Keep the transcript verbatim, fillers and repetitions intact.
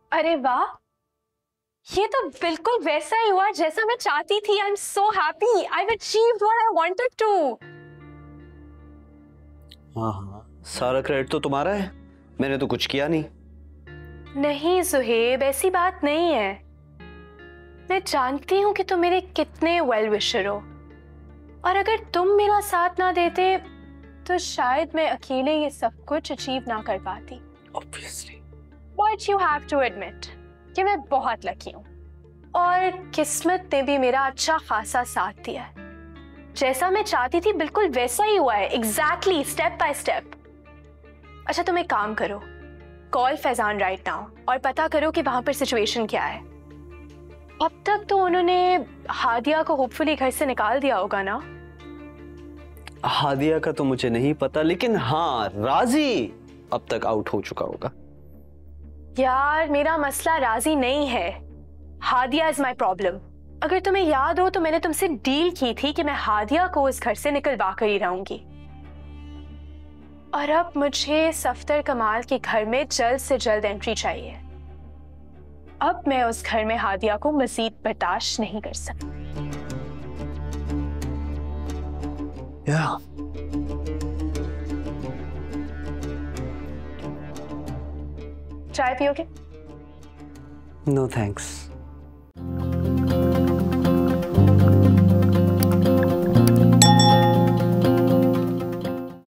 अरे वाह, ये तो बिल्कुल वैसा ही हुआ जैसा मैं चाहती थी। I am so happy, I have achieved what I wanted to. हाँ हाँ, सारा क्रेडिट तो तुम्हारा है, मैंने तो कुछ किया नहीं। नहीं सुहेब, ऐसी बात नहीं है। मैं जानती हूँ कि तुम मेरे कितने वेल विशर हो, और अगर तुम मेरा साथ ना देते तो शायद मैं अकेले ये सब कुछ अचीव ना कर पाती। Obviously. But you have to admit कि मैं बहुत लकी हूँ, और किस्मत ने भी मेरा अच्छा खासा साथ दिया है। जैसा मैं चाहती थी बिल्कुल वैसा ही हुआ है, एग्जैक्टली स्टेप बाय स्टेप। अच्छा तुम एक काम करो, कॉल फैजान राइट नाउ और पता करो कि वहां पर सिचुएशन क्या है। अब तक तो उन्होंने हादिया को होपफुली घर से निकाल दिया होगा ना? हादिया का तो मुझे नहीं पता, लेकिन हाँ राजी अब तक आउट हो चुका होगा। यार मेरा मसला राजी नहीं है, हादिया इज माई प्रॉब्लम। अगर तुम्हें याद हो तो मैंने तुमसे डील की थी कि मैं हादिया को इस घर से निकलवा कर ही रहूंगी, और अब मुझे सफ्तर कमाल के घर में जल्द से जल्द एंट्री चाहिए। अब मैं उस घर में हादिया को मजीद बर्दाश्त नहीं कर सकती। yeah. चाय पियोगे? No thanks.